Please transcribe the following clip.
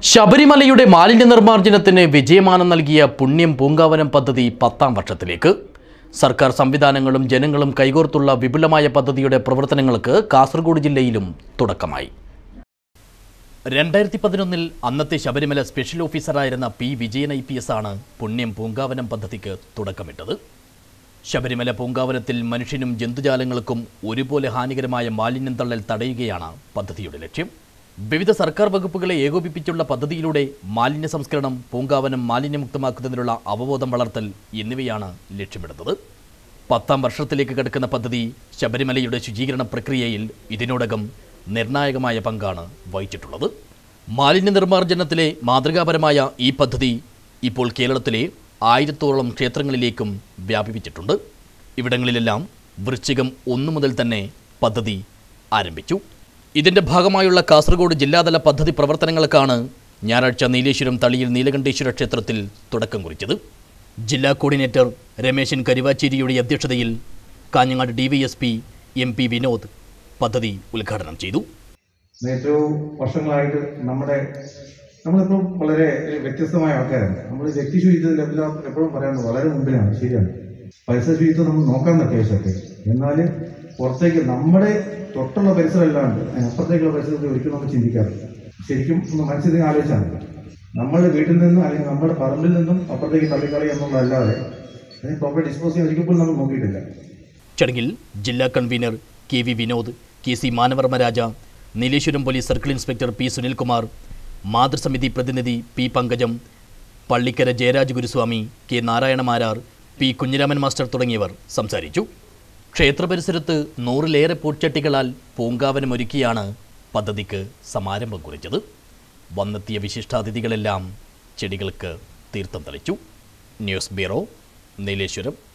ശബരിമലയുടെ മാലിന്യ നിർമ്മാർജ്ജനത്തിന് വിജയമാനം നൽകിയ പുണ്യം പൂങ്കാവനം പദ്ധതി 10ാം വർഷത്തിലേക്ക്. സർക്കാർ സംവിധാനങ്ങളും ജനങ്ങളും കൈകോർത്തുള്ള വിപുലമായ പദ്ധതിയുടെ പ്രവർത്തനങ്ങൾക്ക് കാസർഗോഡ് ജില്ലയിലും തുടക്കമായി. 2011 അന്നത്തെ ശബരിമല സ്പെഷ്യൽ ഓഫീസറായിരുന്ന പി വിജയൻ IPS ആണ് പുണ്യം പൂങ്കാവനം പദ്ധതിക്ക് തുടക്കമിട്ടത്. ശബരിമല പൂങ്കാവനത്തിൽ മനുഷ്യനും ജന്തുജാലങ്ങൾക്കും ഒരുപോലെ ഹാനികരമായ മാലിന്യം തള്ളൽ തടയുകയാണ് പദ്ധതിയുടെ ലക്ഷ്യം. വിവിധ സർക്കാർ വകുപ്പുകളെ ഏകോപിപ്പിച്ചുള്ള പദ്ധതിയിലൂടെ മാലിന്യ സംസ്കരണം, പൂങ്കാവനം മാലിന്യമുക്തമാക്കുന്നതിനുള്ള അവബോധം വളർത്തൽ എന്നിവയാണ് ലക്ഷ്യമിടുന്നത്. 10ാം വർഷത്തിലേക്ക് കടക്കുന്ന പദ്ധതി ശബരിമലയുടെ ശുചീകരണ പ്രക്രിയയിൽ ഇതിനോടകം നിർണായകമായ പങ്കാണ് വഹിച്ചിട്ടുള്ളത്. മാലിന്യ നിർമ്മാർജ്ജനത്തിലെ മാതൃകാപരമായ ഈ പദ്ധതി ഇപ്പോൾ കേരളത്തിലെ 1000ഓളം ക്ഷേത്രങ്ങളിലേക്കും വ്യാപിപ്പിച്ചിട്ടുണ്ട്. ഇവിടങ്ങളിലെല്ലാം വൃശ്ചികം 1 മുതൽ തന്നെ പദ്ധതി ആരംഭിച്ചു. ഇതിന്റെ ഭാഗമായുള്ള കാസർഗോഡ് ജില്ലാതല പദ്ധതി പ്രവർത്തനങ്ങൾക്കാണ് ഞായറാഴ്ച നീലേശ്വരം തളിയിൽ നീലകണ്ഠേശ്വര ക്ഷേത്രത്തിൽ തുടക്കം കുറിച്ചത്. ജില്ലാ കോർഡിനേറ്റർ രമേശൻ കരിവാച്ചേരിയുടെ അധ്യക്ഷതയിൽ കാഞ്ഞങ്ങാട് DYSP MP വിനോദ് പദ്ധതി ഉദ്ഘാടനം ചെയ്തു. ഏറ്റവും വർഷങ്ങളായിട്ട് നമ്മളിപ്പോൾ വളരെ വ്യത്യസ്തമായ ആൾക്കാരാണ്. നമ്മൾ വ്യക്തി ശുചിത്വത്തിലെല്ലാം എപ്പോഴും പറയാനുള്ളത് വളരെ മുമ്പിലാണ്. ശരിയാണ്, പരിസര ശുചിത്വം നമ്മൾ നോക്കാൻ അത്യാവശ്യമൊക്കെ. എന്നാൽ പുറത്തേക്ക് നമ്മുടെ തൊട്ടുള്ള പരിസരം അല്ലാണ്ട് അപ്പുറത്തേക്കുള്ള പരിസരത്തിൽ ഒരിക്കലും നമ്മൾ ചിന്തിക്കാറില്ല. ശരിക്കും ഒന്ന് മനസ്സിൽ ആലോചിച്ചാൽ നമ്മുടെ വീട്ടിൽ നിന്നും അല്ലെങ്കിൽ നമ്മുടെ പറമ്പിൽ നിന്നും അപ്പുറത്തേക്ക് തള്ളിക്കളി എന്നുള്ളതല്ലാതെ അതിന് പ്രോപ്പർ ഡിസ്പോസ് ചെയ്യാൻ ഒരിക്കലും നമ്മൾ നോക്കിയിട്ടില്ല. ചടങ്ങിൽ ജില്ലാ convener KV Vinod, KC Manavarma Raja, Nileshwaram police circle inspector P Sunilkumar, മാതൃസമിതി പ്രതിനിധി P Pankajam, Pallikkara Jayaraj Guruswamy, K Narayana Marar, P Kunhiraman master തുടങ്ങിയവർ സംസാരിച്ചു. ക്ഷേത്ര പരിസരത്ത് 100ലേറെ പൂച്ചട്ടികളാൽ പൂങ്കാവനമൊരുക്കിയാണ് പദ്ധതിക്ക് സമാരംഭം കുറിച്ചത്. വന്നെത്തിയ വിശിഷ്ടാതിഥികളെല്ലാം ചെടികൾക്ക് തീർത്ഥം തളിച്ചു. News bureau, Nileshwaram.